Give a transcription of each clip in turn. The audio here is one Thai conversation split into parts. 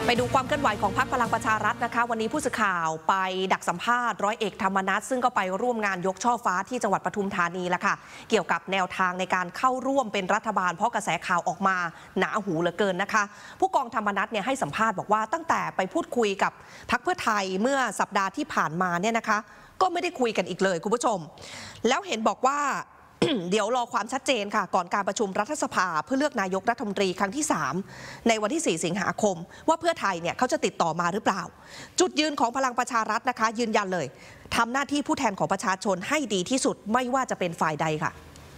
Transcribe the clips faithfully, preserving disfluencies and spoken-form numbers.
ไปดูความเคลื่อนไหวของพรรคพลังประชารัฐนะคะวันนี้ผู้สื่อข่าวไปดักสัมภาษณ์ร้อยเอกธรรมนัสซึ่งก็ไปร่วมงานยกช่อฟ้าที่จังหวัดปทุมธานีแล้วค่ะเกี่ยวกับแนวทางในการเข้าร่วมเป็นรัฐบาลเพราะกระแสข่าวออกมาหนาหูเหลือเกินนะคะผู้กองธรรมนัสเนี่ยให้สัมภาษณ์บอกว่าตั้งแต่ไปพูดคุยกับพรรคเพื่อไทยเมื่อสัปดาห์ที่ผ่านมาเนี่ยนะคะก็ไม่ได้คุยกันอีกเลยคุณผู้ชมแล้วเห็นบอกว่า เดี๋ยวรอความชัดเจนค่ะก่อนการประชุมรัฐสภาเพื่อเลือกนายกรัฐมนตรีครั้งที่สามในวันที่สี่สิงหาคมว่าเพื่อไทยเนี่ยเขาจะติดต่อมาหรือเปล่าจุดยืนของพลังประชารัฐนะคะยืนยันเลยทำหน้าที่ผู้แทนของประชาชนให้ดีที่สุดไม่ว่าจะเป็นฝ่ายใดค่ะ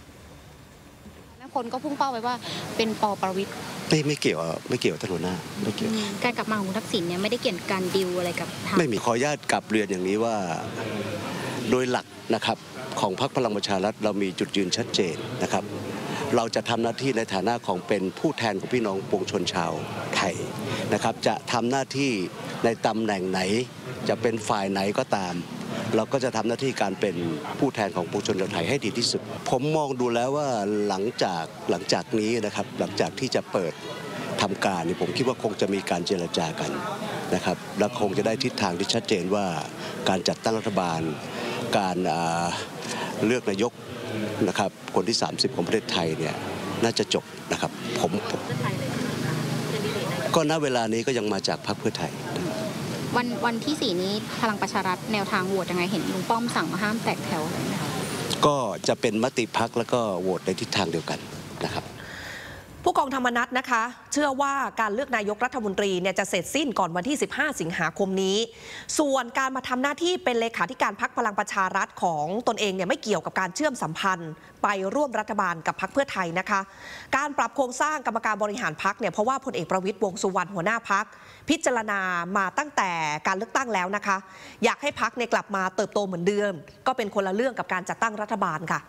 คนก็พุ่งเป้าไปว่าเป็นป.ประวิตรไม่ไม่เกี่ยวไม่เกี่ยวท่านหัวหน้าไม่เกี่ยวการกลับมาของคุณทักษิณเนี่ยไม่ได้เกี่ยวกับการดิวอะไรกับทางไม่มีขออนุญาตกลับเรียนอย่างนี้ว่าโดยหลักนะครับของพรรคพลังประชารัฐเรามีจุดยืนชัดเจนนะครับเราจะทำหน้าที่ในฐานะของเป็นผู้แทนของพี่น้องปวงชนชาวไทยนะครับจะทำหน้าที่ในตำแหน่งไหนจะเป็นฝ่ายไหนก็ตามเราก็จะทำหน้าที่การเป็นผู้แทนของปวงชนชาวไทยให้ดีที่สุดผมมองดูแล้วว่าหลังจากหลังจากนี้นะครับหลังจากที่จะเปิดทำการนี่ผมคิดว่าคงจะมีการเจรจากันนะครับและคงจะได้ทิศทางที่ชัดเจนว่าการจัดตั้งรัฐบาลการเลือกนายกนะครับคนที่สามสิบของประเทศไทยเนี่ยน่าจะจบนะครับผมก็ณเวลานี้ก็ยังมาจากพรรคเพื่อไทยวันวันที่สี่นี้พลังประชารัฐแนวทางโหวตยังไงเห็นลุงป้อมสั่งห้ามแตกแถวอะไรไหมคะก็จะเป็นมติพรรคแล้วก็โหวตในทิศทางเดียวกันนะครับผู้กองธรรมนัสนะคะเชื่อว่าการเลือกนายกรัฐมนตรีเนี่ยจะเสร็จสิ้นก่อนวันที่สิบห้าสิงหาคมนี้ส่วนการมาทำหน้าที่เป็นเลขาธิการพรรคพลังประชารัฐของตนเองเนี่ยไม่เกี่ยวกับการเชื่อมสัมพันธ์ไปร่วมรัฐบาลกับพรรคเพื่อไทยนะคะการปรับโครงสร้างกรรมการบริหารพรรคเนี่ยเพราะว่าพลเอกประวิตรวงษ์สุวรรณหัวหน้าพรรคพิจารณามาตั้งแต่การเลือกตั้งแล้วนะคะอยากให้พรรคเนี่ยกลับมาเติบโตเหมือนเดิมก็เป็นคนละเรื่องกับการจัดตั้งรัฐบาลค่ะ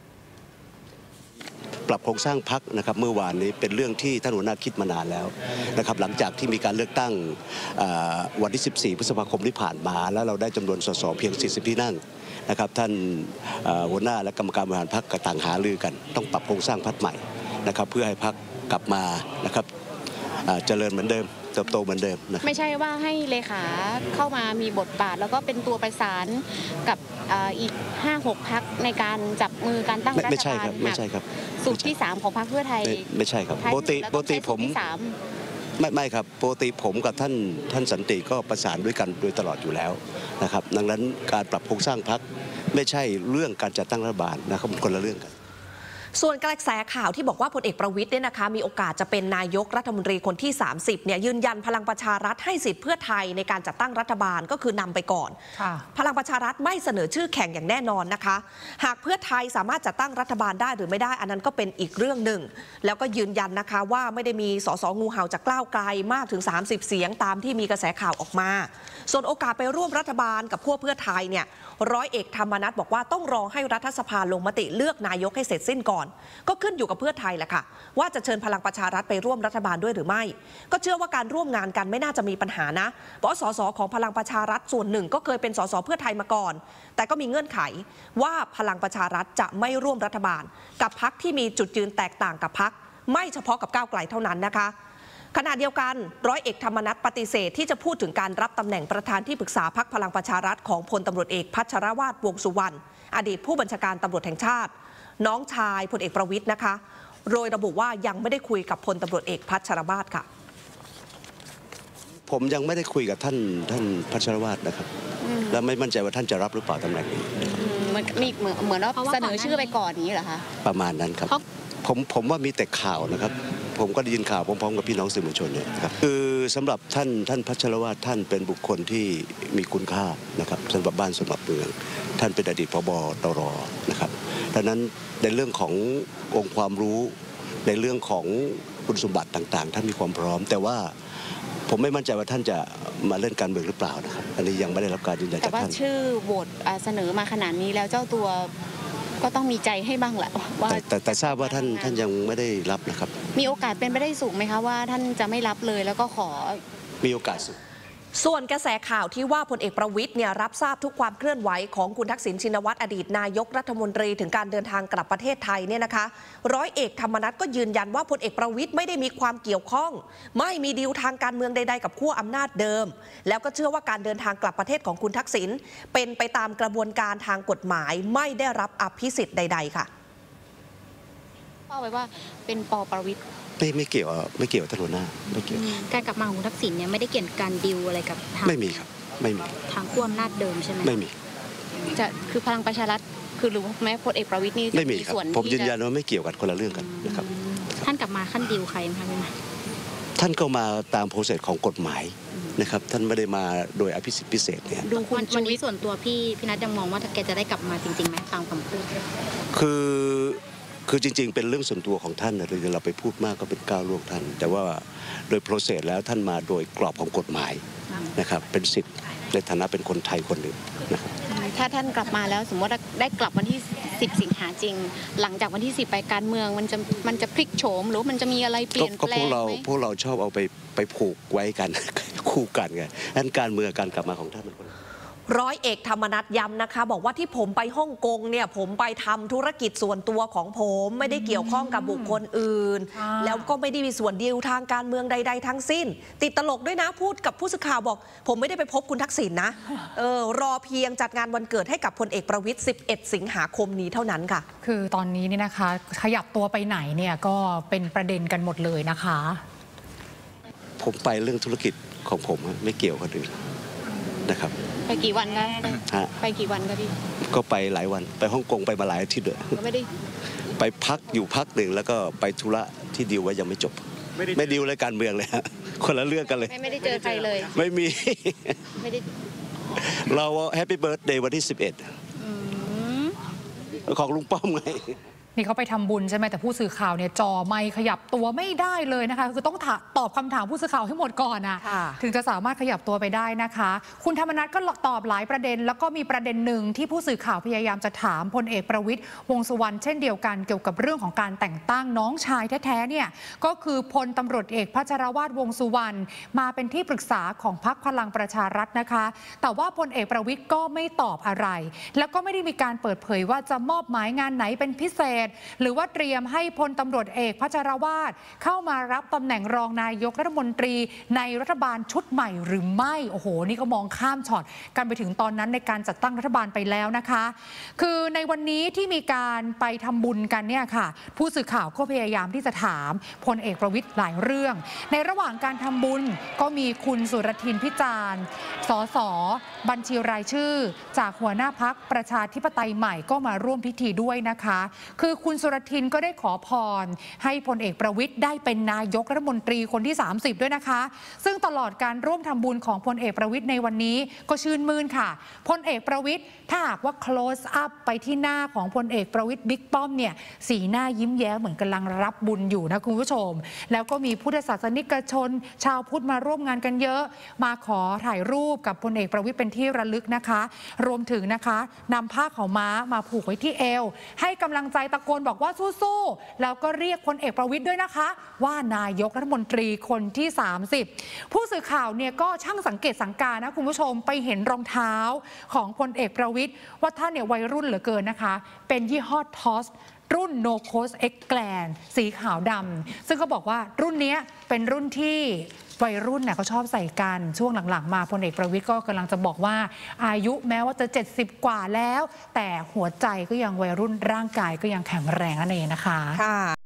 ปรับโครงสร้างพรรคนะครับเมื่อวานนี้เป็นเรื่องที่ท่านหัวหน้าคิดมานานแล้วนะครับหลังจากที่มีการเลือกตั้งวันที่สิบสี่พฤษภาคมที่ผ่านมาแล้วเราได้จำนวนสสเพียงสี่สิบที่นั่งนะครับท่านหัวหน้าและกรรมการบริหารพรรคก็ต่างหารือกันต้องปรับโครงสร้างพรรคใหม่นะครับเพื่อให้พรรคกลับมานะครับเจริญเหมือนเดิมเติบโตเหมือนเดิมนะไม่ใช่ว่าให้เลขาเข้ามามีบทบาทแล้วก็เป็นตัวประสานกับอีก ห้าหก พรรคในการจับมือการตั้งรัฐบาลไม่ใช่ครับไม่ใช่ครับสูตรที่สามของพรรคเพื่อไทยไม่ใช่ครับปกติปกติผมไม่ไม่ครับปกติผมกับท่านท่านสันติก็ประสานด้วยกันโดยตลอดอยู่แล้วนะครับดังนั้นการปรับโครงสร้างพรรคไม่ใช่เรื่องการจัดตั้งรัฐบาลนะครับคนละเรื่องกันส่วนกระแสข่าวที่บอกว่าพลเอกประวิตรเนี่ยนะคะมีโอกาสจะเป็นนายกรัฐมนตรีคนที่สามสิบเนี่ยยืนยันพลังประชารัฐให้สิทธิ์เพื่อไทยในการจัดตั้งรัฐบาลก็คือนำไปก่อนพลังประชารัฐไม่เสนอชื่อแข่งอย่างแน่นอนนะคะหากเพื่อไทยสามารถจัดตั้งรัฐบาลได้หรือไม่ได้อันนั้นก็เป็นอีกเรื่องหนึ่งแล้วก็ยืนยันนะคะว่าไม่ได้มีสสงูเห่าจากก้าวไกลมากถึงสามสิบเสียงตามที่มีกระแสข่าวออกมาส่วนโอกาสไปร่วมรัฐบาลกับพวกเพื่อไทยเนี่ยร้อยเอกธรรมนัสบอกว่าต้องรอให้รัฐสภาลงมติเลือกนายกให้เสร็จสิ้นก่อนก็ขึ้นอยู่กับเพื่อไทยแหละค่ะว่าจะเชิญพลังประชารัฐไปร่วมรัฐบาลด้วยหรือไม่ก็เชื่อว่าการร่วมงานกันไม่น่าจะมีปัญหานะเพราะสสของพลังประชารัฐส่วนหนึ่งก็เคยเป็นสสเพื่อไทยมาก่อนแต่ก็มีเงื่อนไขว่าพลังประชารัฐจะไม่ร่วมรัฐบาลกับพรรคที่มีจุดยืนแตกต่างกับพรรคไม่เฉพาะกับก้าวไกลเท่านั้นนะคะขณะเดียวกันร้อยเอกธรรมนัสปฏิเสธที่จะพูดถึงการรับตำแหน่งประธานที่ปรึกษาพรรคพลังประชารัฐของพลตำรวจเอกพัชรวาทวงษ์สุวรรณอดีตผู้บัญชาการตำรวจแห่งชาติน้องชายพลเอกประวิตรนะคะโดยระบุว่ายังไม่ได้คุยกับพลตำรวจเอกพัชรวาทค่ะผมยังไม่ได้คุยกับท่านท่านพัชรวาทนะครับและไม่มั่นใจว่าท่านจะรับหรือเปล่าตำแหน่งนี้มันมีเหมือนเหมือนว่าเสนอชื่อไปก่อนนี้เหรอคะประมาณนั้นครับผมผมว่ามีแต่ข่าวนะครับผมก็ได้ยินข่าวพร้อมๆกับพี่น้องสื่อมวลชนเนี่ยครับคือสำหรับท่านท่านพัชรวาทท่านเป็นบุคคลที่มีคุณค่านะครับสำหรับบ้านสำหรับเมืองท่านเป็นอดีตผบ.ตร.นะครับดังนั้นในเรื่องขององค์ความรู้ในเรื่องของคุณสมบัติต่างๆท่านมีความพร้อมแต่ว่าผมไม่มั่นใจว่าท่านจะมาเล่นการเมืองหรือเปล่านะครับอันนี้ยังไม่ได้รับการยืนยันจากท่านแต่ว่าชื่อโหวตเสนอมาขนาดนี้แล้วเจ้าตัวก็ต้องมีใจให้บ้างแหละว่าแต่แต่ทราบว่าท่านท่านยังไม่ได้รับนะครับมีโอกาสเป็นไปได้สูงไหมคะว่าท่านจะไม่รับเลยแล้วก็ขอมีโอกาสสูงส่วนกระแสข่าวที่ว่าพลเอกประวิตยเนี่ยรับทราบทุกความเคลื่อนไหวของคุณทักษิณชินวัตรอดีตนายกรัฐมนตรีถึงการเดินทางกลับประเทศไทยเนี่ยนะคะร้อยเอกธรรมนัสก็ยืนยันว่าพลเอกประวิตยไม่ได้มีความเกี่ยวข้องไม่มีดีลทางการเมืองใดๆกับขั้วอำนาจเดิมแล้วก็เชื่อว่าการเดินทางกลับประเทศของคุณทักษิณเป็นไปตามกระบวนการทางกฎหมายไม่ได้รับอภิสิทธิ์ใดๆค่ะก็ไว้ว่าเป็นป.ประวิตรไม่ไม่เกี่ยวไม่เกี่ยวท่านหัวหน้าไม่เกี่ยวการกลับมาของทักษิณเนี่ยไม่ได้เกี่ยวกับการดิวอะไรกับทางไม่มีครับไม่มีทางขั้วอำนาจเดิมใช่ไหมไม่มีจะคือพลังประชารัฐคือหรือแม้พลเอกประวิตรนี่ไม่มีครับผมยืนยันว่าไม่เกี่ยวกันคนละเรื่องกันนะครับท่านกลับมาขั้นดิวใครคะพี่ท่านก็มาตามโปรเซสของกฎหมายนะครับท่านไม่ได้มาโดยอภิสิทธิ์พิเศษเนี่ยดูคุณวันนี้ส่วนตัวพี่พี่นัทยังมองว่าแกจะได้กลับมาจริงๆไหมตามคำพูดคือคือจริงๆเป็นเรื่องส่วนตัวของท่านนะเราไปพูดมากก็เป็นก้าวล่วงท่านแต่ว่าโดยโปรเซสแล้วท่านมาโดยกรอบของกฎหมายนะครับเป็นสิทธิ์ในฐานะเป็นคนไทยคนหนึ่งนะครับถ้าท่านกลับมาแล้วสมมติว่าได้กลับวันที่สิบสิงหาจริงหลังจากวันที่สิบไปการเมืองมันจะมันจะพลิกโฉมหรือมันจะมีอะไรเปลี่ยนแปลงไหมก็พวกเราพวกเราชอบเอาไปไปผูกไว้กันคู่กันไงดังนั้นการเมืองการกลับมาของท่านเป็นคนร้อยเอกธรรมนัสย้ำนะคะบอกว่าที่ผมไปฮ่องกงเนี่ยผมไปทำธุรกิจส่วนตัวของผมไม่ได้เกี่ยวข้องกับบุคคลอื่นแล้วก็ไม่ได้มีส่วนดีลทางการเมืองใดๆทั้งสิ้นติดตลกด้วยนะพูดกับผู้สื่อข่าวบอกผมไม่ได้ไปพบคุณทักษิณนะเออรอเพียงจัดงานวันเกิดให้กับพลเอกประวิตรสิบเอ็ดสิงหาคมนี้เท่านั้นค่ะคือตอนนี้เนี่ยนะคะขยับตัวไปไหนเนี่ยก็เป็นประเด็นกันหมดเลยนะคะผมไปเรื่องธุรกิจของผมไม่เกี่ยวกับอื่นนะครับไปกี่วันคะไปกี่วันคะพี่ก็ไปหลายวันไปฮ่องกงไปมาหลายอาทิตย์เลยไม่ได้ไปพักอยู่พักหนึ่งแล้วก็ไปธุระที่ดีลไว้ยังไม่จบไม่ดีลเลยการเมืองเลยคนละเรื่องกันเลยไม่ได้เจอใครเลยไม่มีไม่ได้เราแฮปปี้เบิร์ธเดย์วันที่สิบเอ็ดของลุงป้อมไงนี่เขาไปทำบุญใช่ไหมแต่ผู้สื่อข่าวเนี่ยจอไม่ขยับตัวไม่ได้เลยนะคะคือต้องตอบคำถามผู้สื่อข่าวให้หมดก่อนนะถึงจะสามารถขยับตัวไปได้นะคะคุณธรรมนัสก็ตอบหลายประเด็นแล้วก็มีประเด็นหนึ่งที่ผู้สื่อข่าวพยายามจะถามพลเอกประวิตรวงษ์สุวรรณเช่นเดียวกันเกี่ยวกับเรื่องของการแต่งตั้งน้องชายแท้ๆเนี่ยก็คือพลตำรวจเอกพัชรวาทวงษ์สุวรรณมาเป็นที่ปรึกษาของพรรคพลังประชารัฐนะคะแต่ว่าพลเอกประวิตรก็ไม่ตอบอะไรแล้วก็ไม่ได้มีการเปิดเผยว่าจะมอบหมายงานไหนเป็นพิเศษหรือว่าเตรียมให้พลตำรวจเอกพัชรวาทเข้ามารับตำแหน่งรองนายกรัฐมนตรีในรัฐบาลชุดใหม่หรือไม่โอ้โหนี่ก็มองข้ามช็อตกันไปถึงตอนนั้นในการจัดตั้งรัฐบาลไปแล้วนะคะคือในวันนี้ที่มีการไปทำบุญกันเนี่ยค่ะผู้สื่อข่าวก็พยายามที่จะถามพลเอกประวิตรหลายเรื่องในระหว่างการทำบุญก็มีคุณสุรทินพิจารณ์สสบัญชีรายชื่อจากหัวหน้าพรรคประชาธิปไตยใหม่ก็มาร่วมพิธีด้วยนะคะคือคุณสุรทินก็ได้ขอพรให้พลเอกประวิตรได้เป็นนายกรัฐมนตรีคนที่สามสิบด้วยนะคะซึ่งตลอดการร่วมทำบุญของพลเอกประวิตรในวันนี้ก็ชื่นมื่นค่ะพลเอกประวิตรถ้าหากว่า close up ไปที่หน้าของพลเอกประวิตรบิ๊กป้อมเนี่ยสีหน้ายิ้มแย้มเหมือนกำลังรับบุญอยู่นะคุณผู้ชมแล้วก็มีพุทธศาสนิกชนชาวพุทธมาร่วมงานกันเยอะมาขอถ่ายรูปกับพลเอกประวิตรเป็นที่ระลึกนะคะรวมถึงนะคะนำผ้าขาวม้ามาผูกไว้ที่เอวให้กำลังใจตะโกนบอกว่าสู้ๆแล้วก็เรียกพลเอกประวิตรด้วยนะคะว่านายกรัฐมนตรีคนที่สามสิบผู้สื่อข่าวเนี่ยก็ช่างสังเกตสังการนะคุณผู้ชมไปเห็นรองเท้าของพลเอกประวิตรว่าท่านเนี่ยวัยรุ่นเหลือเกินนะคะเป็นยี่ห้อทอสรุ่น No Coast X Grand สีขาวดำซึ่งก็บอกว่ารุ่นนี้เป็นรุ่นที่วัยรุ่นเนี่ยเขาชอบใส่กันช่วงหลังๆมาพลเอกประวิตรก็กำลังจะบอกว่าอายุแม้ว่าจะเจ็ดสิบกว่าแล้วแต่หัวใจก็ยังวัยรุ่นร่างกายก็ยังแข็งแรงนั่นเองนะคะ